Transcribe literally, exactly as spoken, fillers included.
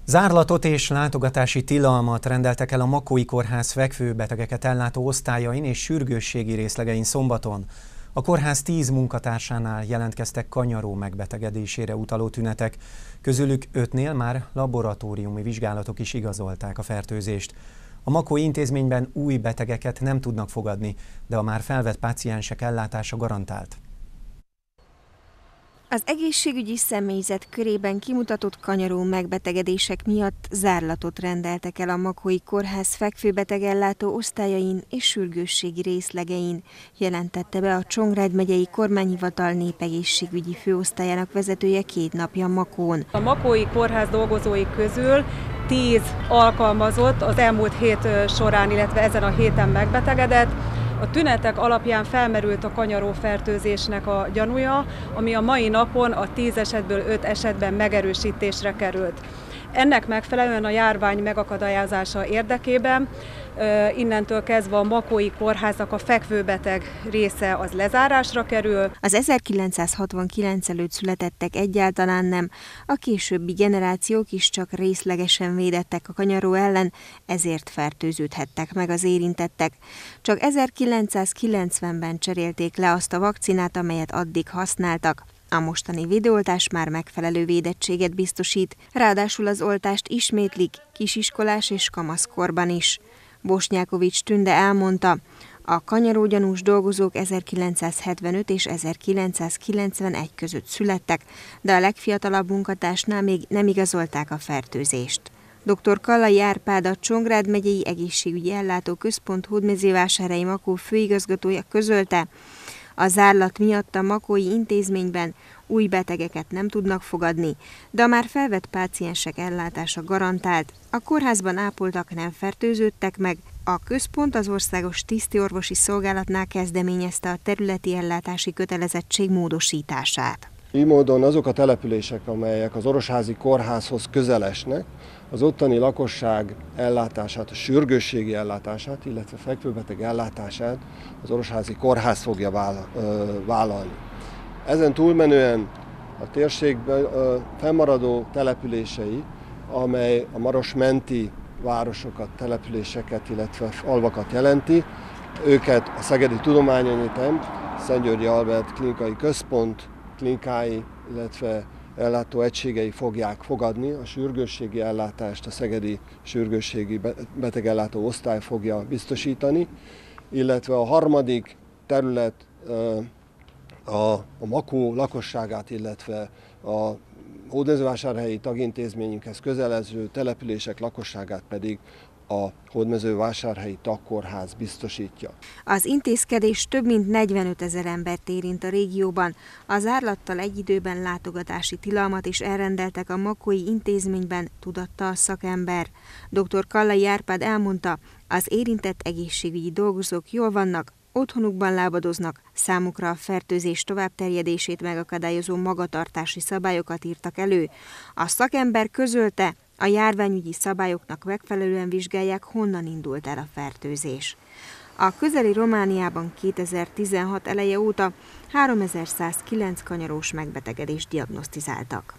Zárlatot és látogatási tilalmat rendeltek el a Makói Kórház fekvőbetegeket ellátó osztályain és sürgősségi részlegein szombaton. A kórház tíz munkatársánál jelentkeztek kanyaró megbetegedésére utaló tünetek, közülük ötnél már laboratóriumi vizsgálatok is igazolták a fertőzést. A Makói intézményben új betegeket nem tudnak fogadni, de a már felvett páciensek ellátása garantált. Az egészségügyi személyzet körében kimutatott kanyaró megbetegedések miatt zárlatot rendeltek el a Makói Kórház fekvőbetegellátó osztályain és sürgősségi részlegein, jelentette be a Csongrád megyei kormányhivatal népegészségügyi főosztályának vezetője két napja Makón. A Makói Kórház dolgozói közül tíz alkalmazott az elmúlt hét során, illetve ezen a héten megbetegedett. A tünetek alapján felmerült a kanyarófertőzésnek a gyanúja, ami a mai napon a tíz esetből öt esetben megerősítésre került. Ennek megfelelően a járvány megakadályozása érdekében innentől kezdve a Makói Kórháznak a fekvőbeteg része az lezárásra kerül. Az ezerkilencszázhatvankilenc előtt születettek egyáltalán nem, a későbbi generációk is csak részlegesen védettek a kanyaró ellen, ezért fertőződhettek meg az érintettek. Csak ezerkilencszázkilencvenben cserélték le azt a vakcinát, amelyet addig használtak. A mostani védőoltás már megfelelő védettséget biztosít, ráadásul az oltást ismétlik kisiskolás és kamaszkorban is. Bosnyákovics Tünde elmondta, a kanyarógyanús dolgozók ezerkilencszázhetvenöt és ezerkilencszázkilencvenegy között születtek, de a legfiatalabb munkatársnál még nem igazolták a fertőzést. dr. Kallai Árpád, a Csongrád megyei egészségügyi ellátó központ Hódmezővásárhelyi Makó főigazgatója közölte, a zárlat miatt a makói intézményben új betegeket nem tudnak fogadni, de a már felvett páciensek ellátása garantált. A kórházban ápoltak nem fertőződtek meg, a központ az Országos Tisztiorvosi Szolgálatnál kezdeményezte a területi ellátási kötelezettség módosítását. Így módon azok a települések, amelyek az Orosházi Kórházhoz közel esnek, az ottani lakosság ellátását, a sürgősségi ellátását, illetve fekvőbeteg ellátását az Orosházi Kórház fogja vállalni. Ezen túlmenően a térségben fennmaradó települései, amely a Maros menti városokat, településeket, illetve falvakat jelenti, őket a Szegedi Tudományegyetem, Szent-Györgyi Albert Klinikai Központ klinikái, illetve ellátó egységei fogják fogadni, a sürgősségi ellátást a Szegedi Sürgősségi Betegellátó Osztály fogja biztosítani, illetve a harmadik terület a, a Makó lakosságát, illetve a hódmezővásárhelyi tagintézményünkhez közelező települések lakosságát pedig a Hódmezővásárhelyi Tagkórház biztosítja. Az intézkedés több mint negyvenötezer embert érint a régióban. A zárlattal egy időben látogatási tilalmat is elrendeltek a makói intézményben, tudatta a szakember. dr. Kallai Árpád elmondta, az érintett egészségügyi dolgozók jól vannak, otthonukban lábadoznak, számukra a fertőzés továbbterjedését megakadályozó magatartási szabályokat írtak elő. A szakember közölte, a járványügyi szabályoknak megfelelően vizsgálják, honnan indult el a fertőzés. A közeli Romániában kétezer-tizenhat eleje óta háromezer-százkilenc kanyarós megbetegedést diagnosztizáltak.